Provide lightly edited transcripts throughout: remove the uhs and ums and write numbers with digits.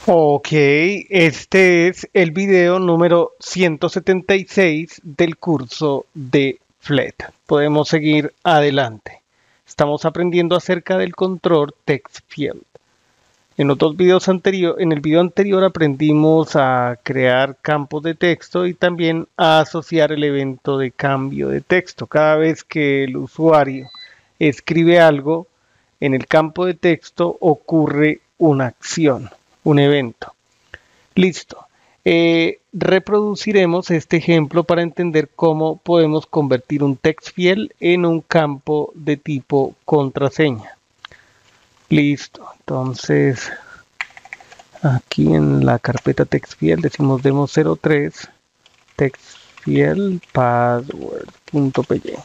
Ok, este es el video número 176 del curso de FLET. Podemos seguir adelante. Estamos aprendiendo acerca del control text field. En los dos videos en el video anterior aprendimos a crear campos de texto y también a asociar el evento de cambio de texto. Cada vez que el usuario escribe algo en el campo de texto ocurre una acción, un evento. Listo. Reproduciremos este ejemplo para entender cómo podemos convertir un text field en un campo de tipo contraseña. Listo. Entonces, aquí en la carpeta text field decimos demo03 text field password.py.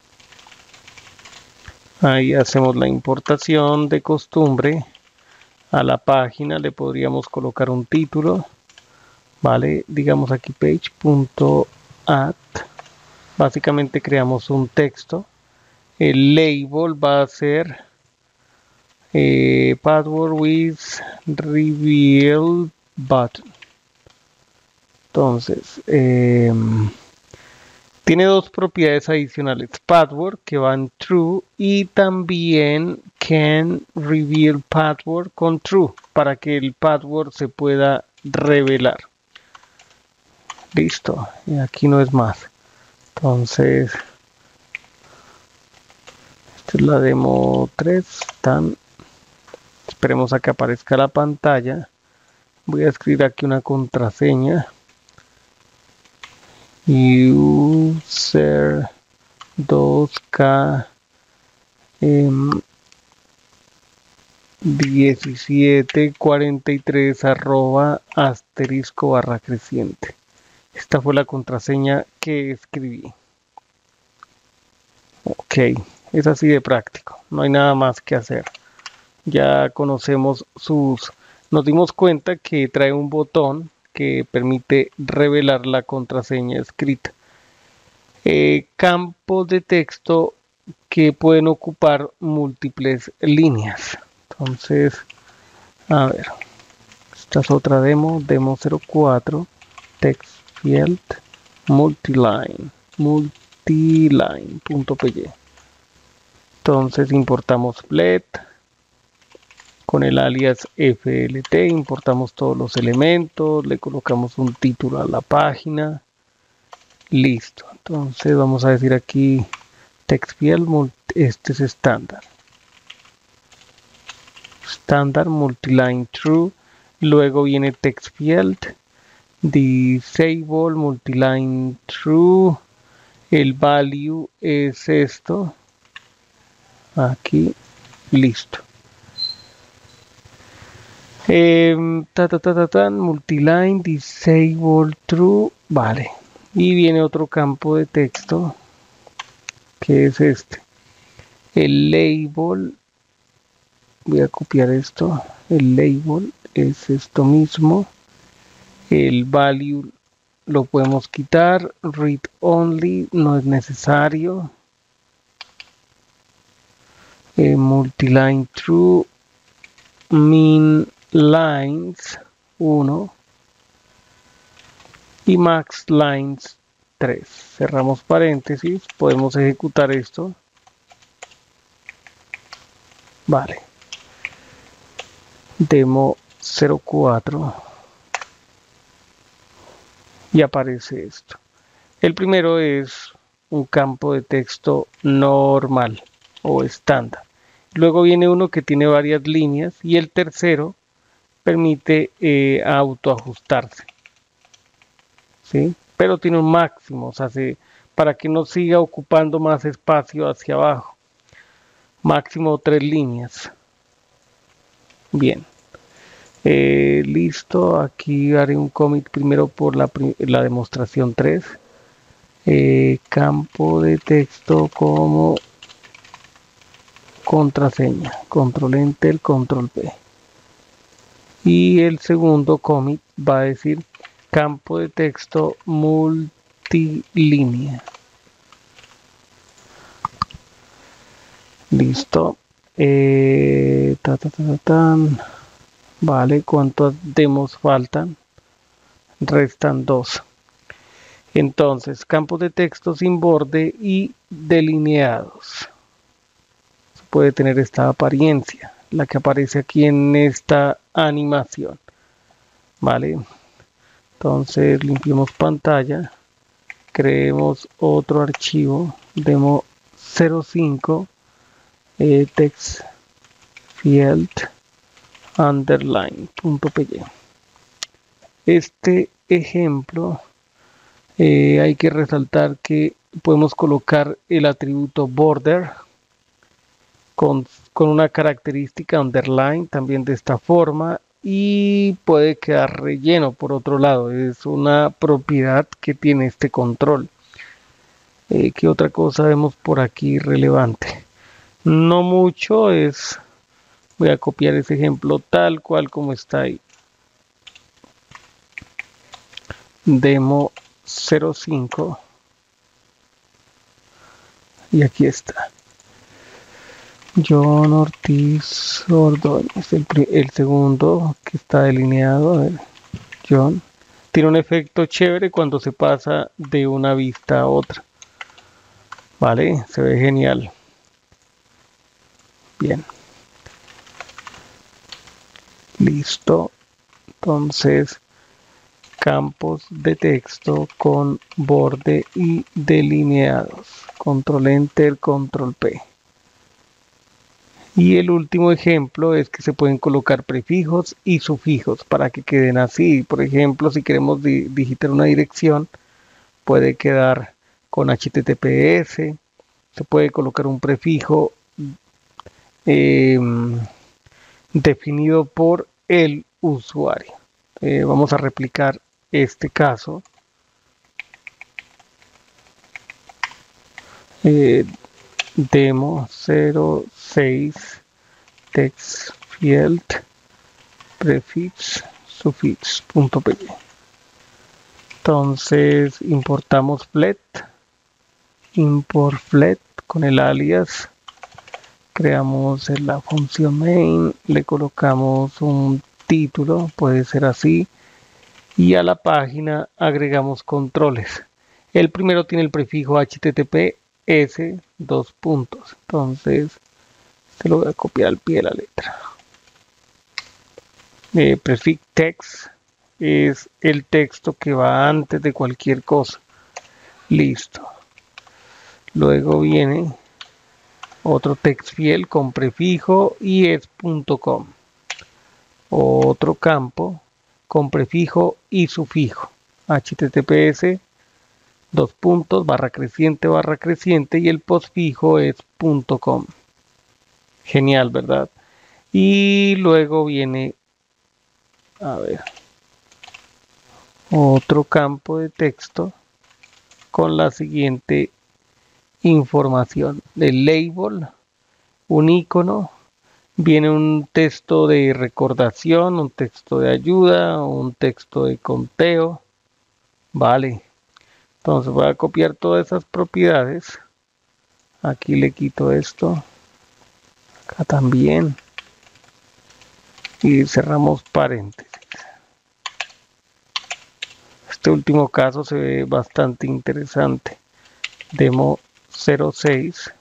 Ahí hacemos la importación de costumbre. A la página le podríamos colocar un título. Vale, digamos aquí page.add. Básicamente creamos un texto. El label va a ser password with reveal button. Entonces, tiene dos propiedades adicionales. Password que van true y también can reveal password con true para que el password se pueda revelar. Listo, y aquí no es más. Entonces, esta es la demo 3. Esperemos a que aparezca la pantalla. Voy a escribir aquí una contraseña. User 2K 1743 @* Esta fue la contraseña que escribí. Ok, es así de práctico, no hay nada más que hacer. Ya conocemos nos dimos cuenta que trae un botón que permite revelar la contraseña escrita. Campos de texto que pueden ocupar múltiples líneas. Entonces, a ver, esta es otra demo 04 text field multiline.py. Entonces importamos FLET con el alias FLT, importamos todos los elementos, le colocamos un título a la página. Listo. Entonces vamos a decir aquí text field, este es estándar. Estándar multiline true. Luego viene text field disable multiline true. El value es esto. Aquí, listo. Multiline disable true. Vale. Y viene otro campo de texto que es este. El label. Voy a copiar esto. El label es esto mismo. El value lo podemos quitar. Read only no es necesario. Multiline true. Min lines 1 y max lines 3. Cerramos paréntesis, podemos ejecutar esto. Vale. Demo 04 y aparece esto. El primero es un campo de texto normal o estándar. Luego viene uno que tiene varias líneas y el tercero permite autoajustarse. ¿Sí? Pero tiene un máximo, o sea, para que no siga ocupando más espacio hacia abajo. Máximo 3 líneas. Bien. Listo, aquí haré un commit primero por la demostración 3. Campo de texto como contraseña. Control Enter, Control P. Y el segundo commit va a decir campo de texto multilínea. Listo. Vale, ¿cuántas demos faltan? Restan 2. Entonces, campos de texto sin borde y delineados. Puede tener esta apariencia, la que aparece aquí en esta animación. Vale, entonces limpiemos pantalla, creemos otro archivo, demo 05 text field underline.py. Este ejemplo hay que resaltar que podemos colocar el atributo border con una característica underline también de esta forma, y puede quedar relleno por otro lado. Es una propiedad que tiene este control. ¿Qué otra cosa vemos por aquí relevante? No mucho, voy a copiar ese ejemplo tal cual como está ahí. Demo 05 y aquí está. John Ortiz Ordóñez, el segundo que está delineado. A ver, John. Tiene un efecto chévere cuando se pasa de una vista a otra. Vale, se ve genial. Bien. Listo. Entonces, campos de texto con borde y delineados. Control Enter, Control P. Y el último ejemplo es que se pueden colocar prefijos y sufijos para que queden así. Por ejemplo, si queremos digitar una dirección, puede quedar con HTTPS. Se puede colocar un prefijo definido por el usuario. Vamos a replicar este caso. Demo 06 text field prefix suffix.py. Entonces importamos flet, import flet con el alias, creamos la función main, le colocamos un título, puede ser así, y a la página agregamos controles. El primero tiene el prefijo HTTPS, dos puntos. Entonces se lo voy a copiar al pie de la letra. Prefix text es el texto que va antes de cualquier cosa. Listo. Luego viene otro text field con prefijo y es .com. Otro campo con prefijo y sufijo. HTTPS, dos puntos, barra creciente, y el postfijo es .com. Genial, ¿verdad? Y luego viene, a ver, otro campo de texto con la siguiente información: del label, un icono, viene un texto de recordación, un texto de ayuda, un texto de conteo. Vale, entonces voy a copiar todas esas propiedades. Aquí le quito esto, acá también, y cerramos paréntesis. Este último caso se ve bastante interesante. Demo 06.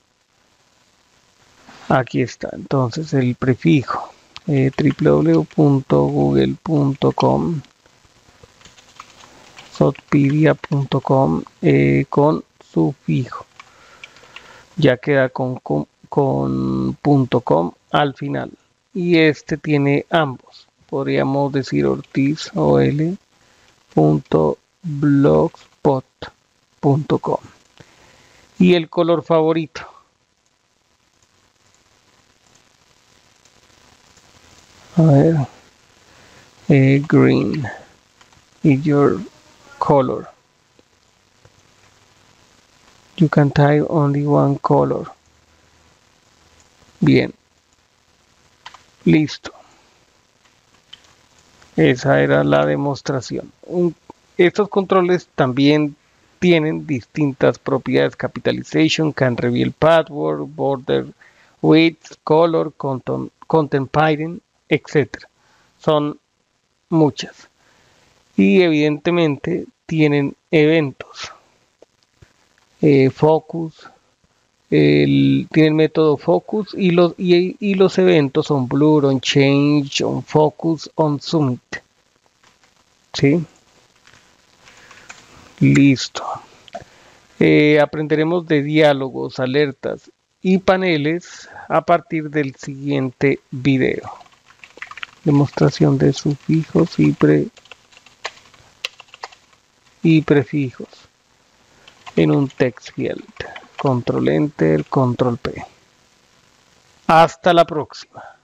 Aquí está, entonces el prefijo, www.google.com, sotpedia.com, con sufijo. Ya queda con .com al final. Y este tiene ambos. Podríamos decir ortiz.ol.blogspot.com. Y el color favorito. A ver, green is your color. You can type only one color. Bien, listo. Esa era la demostración. Estos controles también tienen distintas propiedades: capitalization, can reveal password, border width, color, content padding, etc. son muchas. Y evidentemente tienen eventos. Focus, tiene el método focus y los eventos son blur, on change, on focus, on summit. ¿Sí? Listo. Aprenderemos de diálogos, alertas y paneles a partir del siguiente video. Demostración de sufijos y prefijos en un text field. Control Enter, Control P. Hasta la próxima.